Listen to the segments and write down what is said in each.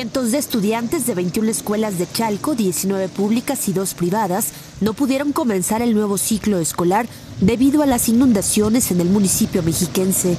Cientos de estudiantes de 21 escuelas de Chalco, 19 públicas y 2 privadas, no pudieron comenzar el nuevo ciclo escolar debido a las inundaciones en el municipio mexiquense.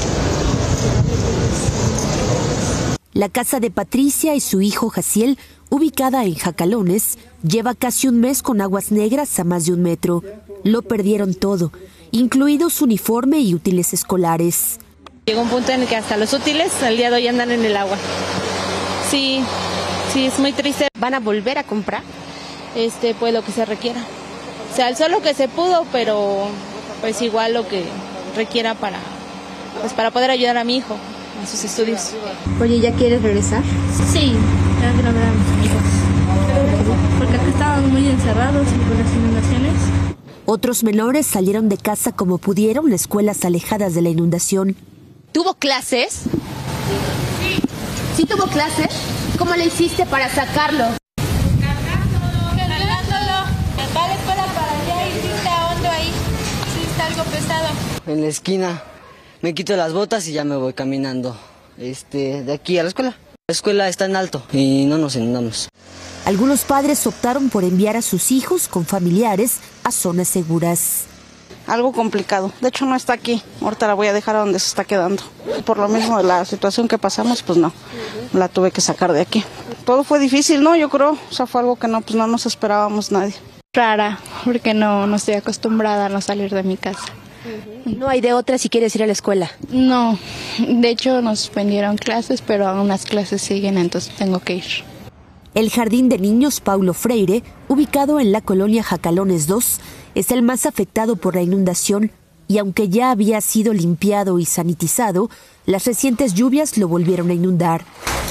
La casa de Patricia y su hijo Jaciel, ubicada en Jacalones, lleva casi un mes con aguas negras a más de 1 metro. Lo perdieron todo, incluido su uniforme y útiles escolares. Llegó un punto en el que hasta los útiles al día de hoy andan en el agua. Sí, es muy triste. ¿Van a volver a comprar? Pues lo que se requiera. Se alzó lo que se pudo, pero pues igual lo que requiera para poder ayudar a mi hijo en sus estudios. Oye, ¿ya quieres regresar? Sí, ya quiero ver a mis hijos. Porque acá estaban muy encerrados y por las inundaciones. Otros menores salieron de casa como pudieron a escuelas alejadas de la inundación. ¿Tuvo clases? ¿Sí tuvo clases? ¿Cómo le hiciste para sacarlo? Cargándolo. Va a la escuela para allá y sí está hondo ahí. Sí está algo pesado. En la esquina me quito las botas y ya me voy caminando de aquí a la escuela. La escuela está en alto y no nos inundamos. Algunos padres optaron por enviar a sus hijos con familiares a zonas seguras. Algo complicado. De hecho no está aquí. Ahorita la voy a dejar a donde se está quedando. Por lo mismo de la situación que pasamos, pues no. La tuve que sacar de aquí. Todo fue difícil, ¿no? Yo creo. O sea, fue algo que no nos esperábamos nadie. Rara, porque no estoy acostumbrada a no salir de mi casa. No hay de otra si quieres ir a la escuela. No, de hecho nos suspendieron clases, pero aún las clases siguen, entonces tengo que ir. El Jardín de Niños Paulo Freire, ubicado en la colonia Jacalones 2, es el más afectado por la inundación y aunque ya había sido limpiado y sanitizado, las recientes lluvias lo volvieron a inundar.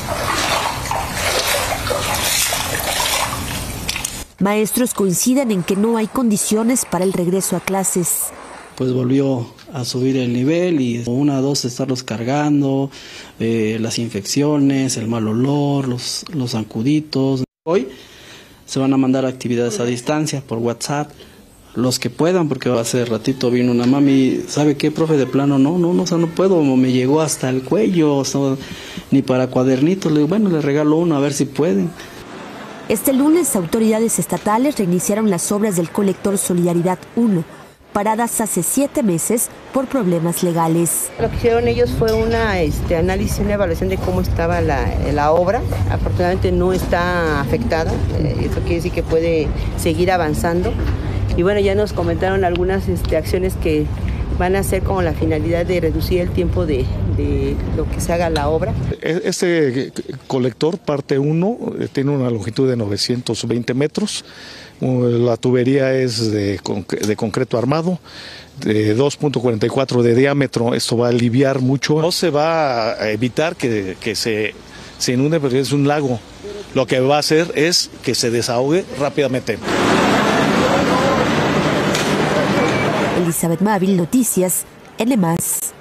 Maestros coinciden en que no hay condiciones para el regreso a clases. Pues volvió a subir el nivel y 1 a 2 estarlos cargando, las infecciones, el mal olor, los zancuditos. Hoy se van a mandar actividades a distancia por WhatsApp, los que puedan, porque hace ratito vino una mami, ¿sabe qué, profe? De plano, no puedo, me llegó hasta el cuello, ni para cuadernitos. Le digo, bueno, le regalo uno a ver si pueden. Este lunes, autoridades estatales reiniciaron las obras del colector Solidaridad 1, paradas hace 7 meses por problemas legales. Lo que hicieron ellos fue una análisis, una evaluación de cómo estaba la obra. Afortunadamente no está afectada, eso quiere decir que puede seguir avanzando. Y bueno, ya nos comentaron algunas acciones que van a ser como la finalidad de reducir el tiempo de lo que se haga la obra. Este colector, parte 1, tiene una longitud de 920 metros. La tubería es de concreto armado, de 2.44 de diámetro. Esto va a aliviar mucho. No se va a evitar que se inunde porque es un lago. Lo que va a hacer es que se desahogue rápidamente. Elizabeth Mávil, Noticias, N+.